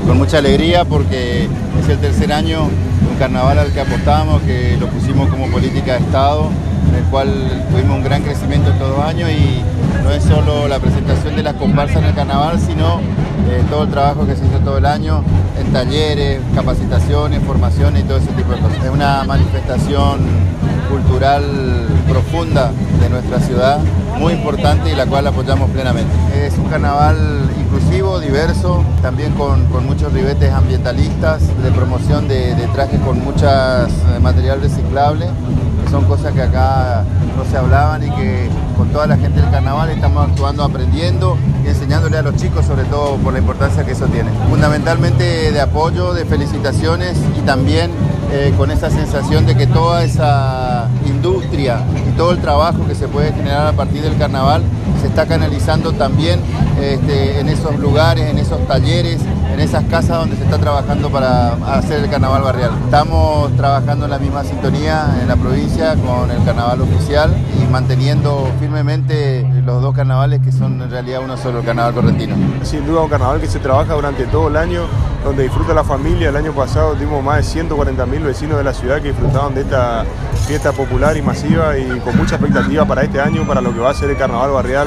con mucha alegría porque es el tercer año de un carnaval al que apostamos, que lo pusimos como política de Estado, en el cual tuvimos un gran crecimiento estos 2 años y no es solo la presentación de las comparsas en el carnaval, sino todo el trabajo que se hizo todo el año en talleres, capacitaciones, formaciones y todo ese tipo de cosas. Es una manifestación cultural profunda de nuestra ciudad, muy importante y la cual apoyamos plenamente. Es un carnaval inclusivo, diverso, también con muchos ribetes ambientalistas, de promoción de trajes con muchas material reciclable, que son cosas que acá no se hablaban y que con toda la gente del carnaval estamos actuando, aprendiendo y enseñándole a los chicos, sobre todo por la importancia que eso tiene. Fundamentalmente de apoyo, de felicitaciones y también con esa sensación de que toda esa industria y todo el trabajo que se puede generar a partir del carnaval se está canalizando también en esos lugares, en esos talleres, en esas casas donde se está trabajando para hacer el carnaval barrial. Estamos trabajando en la misma sintonía en la provincia con el carnaval oficial y manteniendo firmemente los 2 carnavales que son en realidad uno solo, el carnaval correntino. Sin duda un carnaval que se trabaja durante todo el año, donde disfruta la familia. El año pasado tuvimos más de 140.000 vecinos de la ciudad que disfrutaban de esta fiesta popular y masiva y con mucha expectativa para este año, para lo que va a ser el carnaval barrial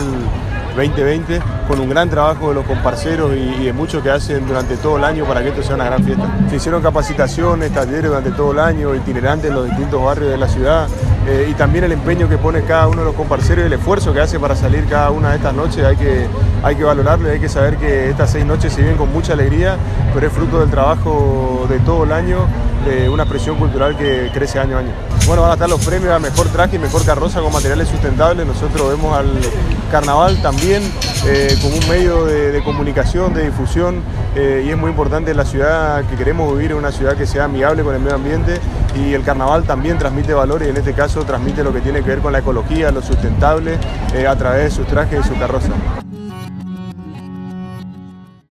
2020, con un gran trabajo de los comparseros y de muchos que hacen durante todo el año para que esto sea una gran fiesta. Se hicieron capacitaciones, talleres durante todo el año, itinerantes en los distintos barrios de la ciudad y también el empeño que pone cada uno de los comparseros y el esfuerzo que hace para salir cada una de estas noches hay que valorarlo y hay que saber que estas 6 noches se viven con mucha alegría, pero es fruto del trabajo de todo el año, de una expresión cultural que crece año a año. Bueno, van a estar los premios a mejor traje y mejor carroza con materiales sustentables. Nosotros vemos al carnaval también como un medio de comunicación, de difusión y es muy importante en la ciudad que queremos vivir, en una ciudad que sea amigable con el medio ambiente y el carnaval también transmite valores y en este caso transmite lo que tiene que ver con la ecología, lo sustentable a través de sus trajes y su carroza.